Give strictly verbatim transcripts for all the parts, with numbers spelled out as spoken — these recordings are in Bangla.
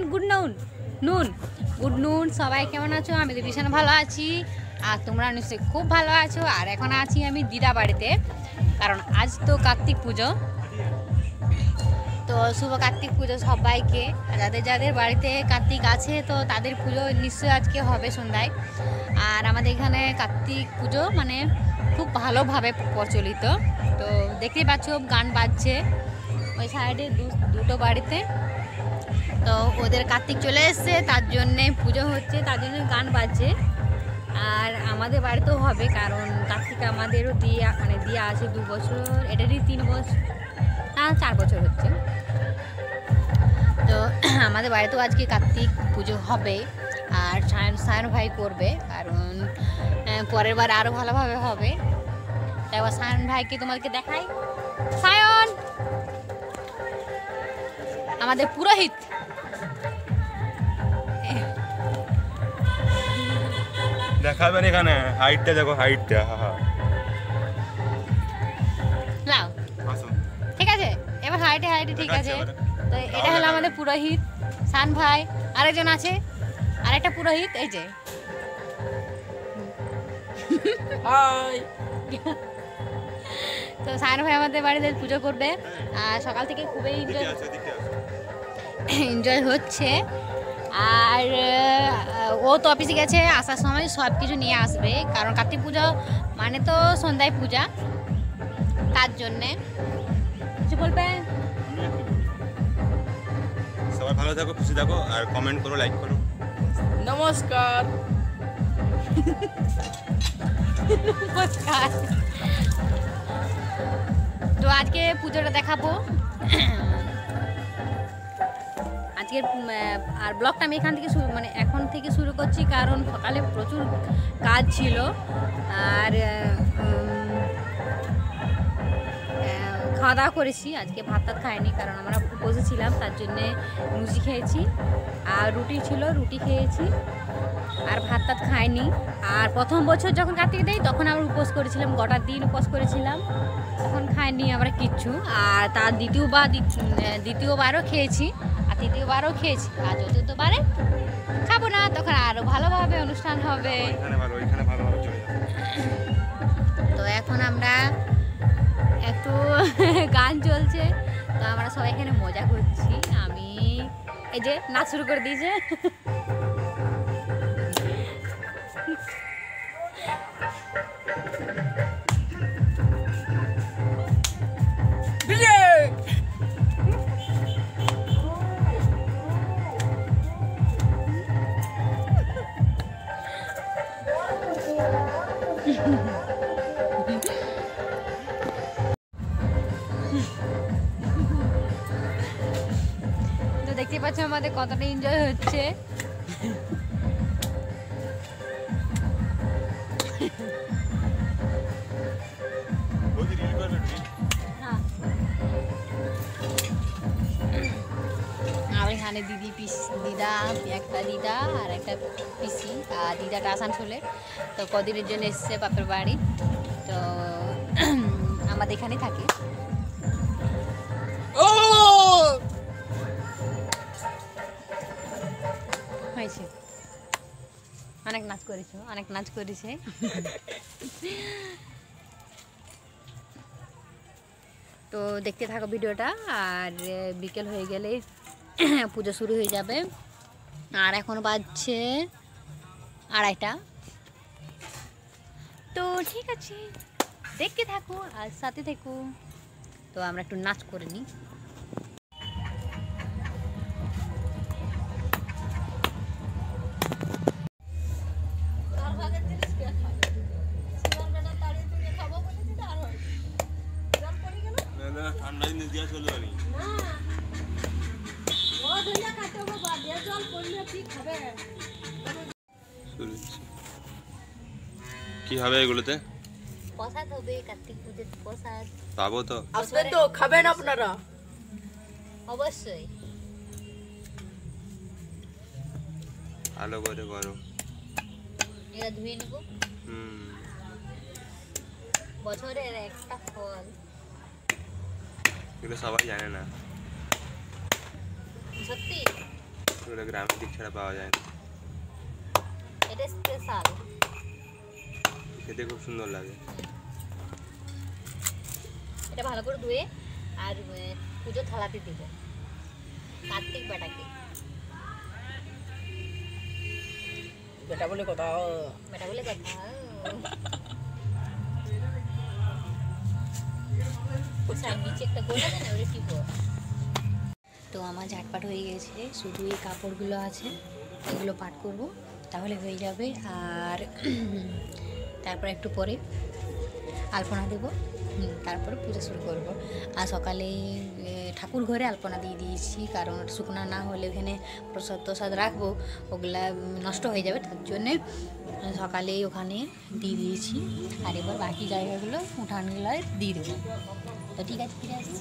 গুড নুন নুন গুড নুন সবাই কেমন আছো? আমি তো ভীষণ ভালো আছি, আর তোমরা নিশ্চয়ই খুব ভালো আছো। আর এখন আছি আমি দিদা বাড়িতে, কারণ আজ তো কার্তিক পুজো। তো শুভ কার্তিক পুজো সবাইকে, যাদের যাদের বাড়িতে কার্তিক আছে তো তাদের পুজো নিশ্চয়ই আজকে হবে সন্ধ্যায়। আর আমাদের এখানে কার্তিক পুজো মানে খুব ভালোভাবে প্রচলিত। তো দেখতেই পাচ্ছ গান বাজছে ওই সাইডে দুটো বাড়িতে। তো ওদের কার্তিক চলে এসছে, তার জন্যে পুজো হচ্ছে, তার জন্য গান বাজছে। আর আমাদের বাড়িতেও হবে, কারণ কার্তিক আমাদেরও দিয়ে মানে দিয়ে আছে দু বছর, এটারই তিন বছর না চার বছর হচ্ছে। তো আমাদের বাড়িতেও আজকে কার্তিক পুজো হবে, আর সায়ন সায়ন ভাই করবে, কারণ পরের বার আরও ভালোভাবে হবে। তারপর সায়ন ভাইকে তোমাদেরকে দেখাই। সায়ন আমাদের পুরোহিত, দেখাবেন এখানে হাইটটা দেখো, হাইটটা লাও ঠিক আছে। এবার হাইটে হাইটে ঠিক আছে। তো এটা হলো আমাদের পুরোহিত সান ভাই, আরেকজন আছে আরেকটা পুরোহিত, এই যে তো সায়ন ভাই আমাদের বাড়িতে পুজো করবে। আর সকাল থেকে খুবই এনজয় এনজয় হচ্ছে। আর ও তো অফিসে গেছে, আসার সময় সব কিছু নিয়ে আসবে, কারণ কার্তিক পুজো মানে তো সন্ধ্যায় পূজা, তার জন্যে কিছু বলবেন? সবাই ভালো থাকো, খুশি থাকো, আর কমেন্ট করো, লাইক করো। নমস্কার। নমস্কার। তো আজকে পুজোটা দেখাবো আজকের। আর ব্লগটা আমি এখান থেকে শুরু মানে এখন থেকে শুরু করছি, কারণ সকালে প্রচুর কাজ ছিল। আর খাওয়া দাওয়া করেছি, আজকে ভাত টাত খাইনি, কারণ আমরা বসেছিলাম, তার জন্যে লুচি খেয়েছি আর রুটি ছিল, রুটি খেয়েছি, আর ভাত টাত খাইনি। আর প্রথম বছর যখন কার্তিক দেয় তখন আমরা উপোস করেছিলাম, গোটা দিন উপোস করেছিলাম, তখন খাইনি আমরা কিচ্ছু। আর তার দ্বিতীয়বার দ্বিতীয়বারও খেয়েছি, আর তৃতীয়বারও খেয়েছি, আর চতুর্থবারে খাবো না, তখন আরও ভালোভাবে অনুষ্ঠান হবে। তো এখন আমরা একটু গান চলছে, তো আমরা সবাই এখানে মজা করছি। আমি এই যে নাচ শুরু করে দিয়েছে। তো দেখতে পাচ্ছ আমাদের কতটা এনজয় হচ্ছে। আর এখানে দিদি পিস দিদা একটা দিদা আর একটা পিসি, আর দিদাটা আসানসোলে, তো কদিনের জন্য এসছে বাপের বাড়ি, তো আমাদের এখানেই থাকে। হয়েছে, অনেক নাচ করেছো, অনেক নাচ করেছে। তো দেখতে থাকো ভিডিওটা, আর বিকেল হয়ে গেলে পুজো শুরু হয়ে যাবে। আর এখন বাজছে আড়াইটা। তো ঠিক আছে, দেখতে থাকো আর সাথে থেকো। তো আমরা একটু নাচ করে নিই। কি হবে এগুলোতে? প্রসাদ হবে, কার্তিক পুজোর প্রসাদ পাবো তো? আসবেন তো, খাবেন আপনারা অবশ্যই। ভালো করে করো। এটা ধুয়ে নেব। হুম, বছরের একটা ফল, এগুলো সবাই জানে না। সত্যি এগুলো গ্রামের দিক ছাড়া পাওয়া যায় না। এটা স্পেশাল, খেতে খুব সুন্দর লাগে। এটা ভালো করে ধুয়ে আর পুজো থালাতে দিব কার্তিক বেটাকে। বেটা বলে কথা বেটা বলে কথা। নিচে একটা গোল আছে না, ওটা টিপো। তো আমার ঝাটপাট হয়ে গেছে, শুধু এই কাপড়গুলো আছে এগুলো পাট করব, তাহলে হয়ে যাবে। আর তারপর একটু পরে আলপনা দেব, তারপরে পুজো শুরু করব। আর সকালে ঠাকুর ঘরে আলপনা দিয়ে দিয়েছি, কারণ শুকনা না হলে ওখানে প্রসাদ প্রসাদ রাখবো, ওগুলা নষ্ট হয়ে যাবে, তার জন্যে সকালেই ওখানে দিয়ে দিয়েছি। আর এবার বাকি জায়গাগুলো উঠানগুলোয় দিয়ে দেবো। তো ঠিক আছে, ফিরে আসছি।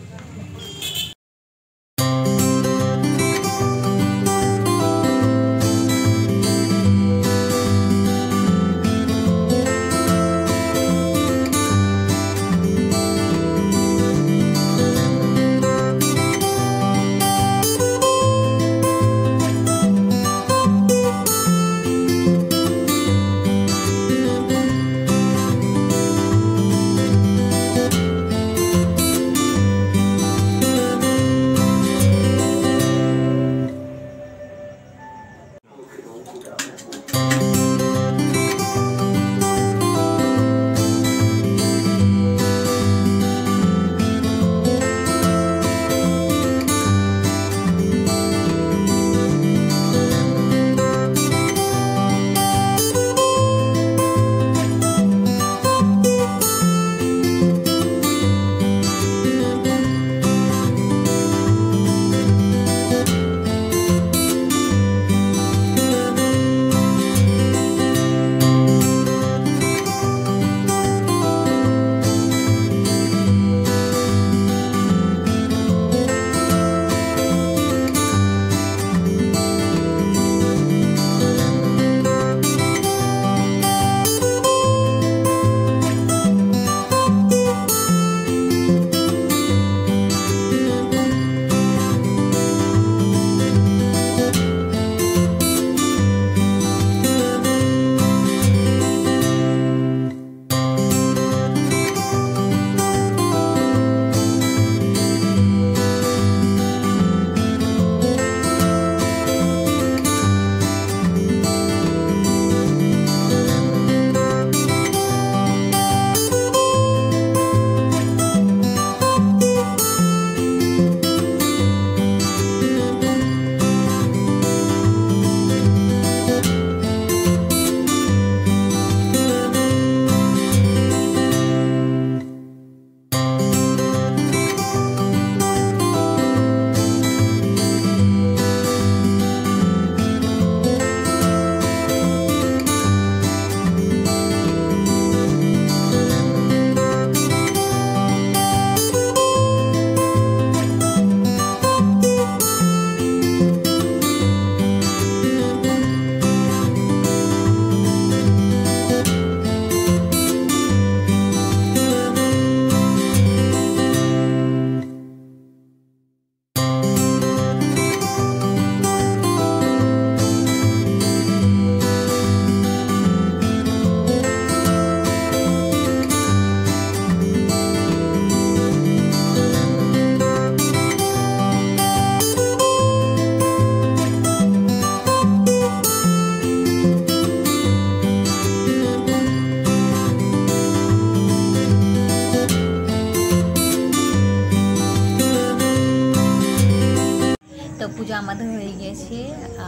পুজো আমাদের হয়ে গেছে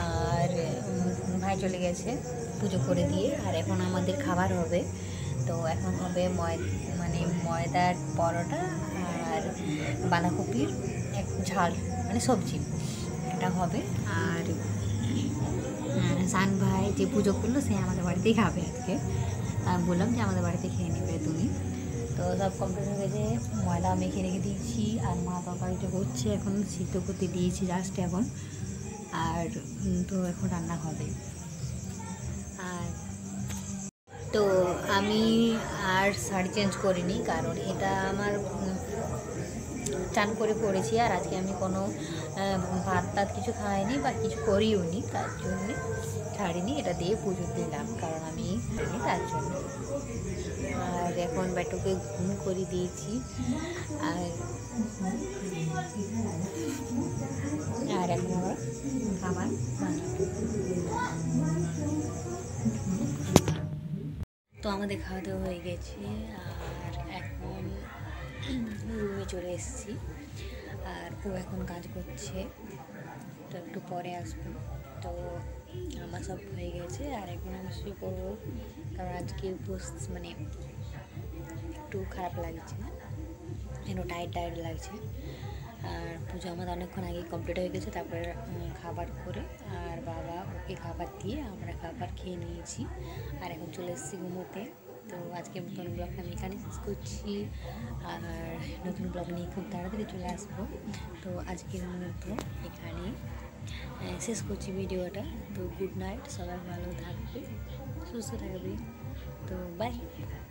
আর ভাই চলে গেছে পুজো করে দিয়ে। আর এখন আমাদের খাবার হবে, তো এখন হবে ময় মানে ময়দার পরোটা আর বাঁধাকপির এক ঝাল মানে সবজি, এটা হবে। আর সান ভাই যে পুজো করলো সে আমাদের বাড়িতেই খাবে আজকে, আমি বললাম যে আমাদের বাড়িতে খেয়ে নেবে তুমি। তো সব কমপ্লিট হয়ে গেছে, ময়দা মেখে রেখে দিয়েছি আর মা তরকারিটা করছে, এখন সিদ্ধ করতে দিয়েছি জাস্ট এখন। আর তো এখন রান্না হবে। আর তো আমি আর শাড়ি চেঞ্জ করিনি, কারণ এটা আমার চান করে পড়েছি, আর আজকে আমি কোনো ভাত টাত কিছু খাইনি বা কিছু করিও নি, তার জন্যে ছাড়িনি, এটা দিয়ে পুজো দিলাম, কারণ আমি তার জন্য। আর এখন বেটুকে ঘুম করে দিয়েছি, আর আর এখন আমরা খাবার বানাবো। তো আমাদের খাওয়া দাওয়া হয়ে গেছে, আর এখন রুমে চলে এসেছি, আর ও এখন কাজ করছে, তো একটু পরে আসবো। তো আমার সব হয়ে গেছে, আর এখন আমি শুয়ে পড়বো, কারণ আজকে মানে একটু খারাপ লাগছে, একটু টায়ার্ড টায়ার্ড লাগছে। আর পুজো আমাদের অনেকক্ষণ আগে কমপ্লিট হয়ে গেছে, তারপরে খাবার করে আর বাবা ওকে খাবার দিয়ে আমরা খাবার খেয়ে নিয়েছি, আর এখন চলে এসেছি ঘুমোতে। তো আজকে নতুন ব্লগটা আমি এখানে শেষ করছি, আর নতুন ব্লগ নিয়ে খুব তাড়াতাড়ি চলে আসবো। তো আজকের মতো এখানে শেষ করছি ভিডিওটা। তো গুড নাইট, সবাই ভালো থাকবে, সুস্থ থাকবে, তো বাই।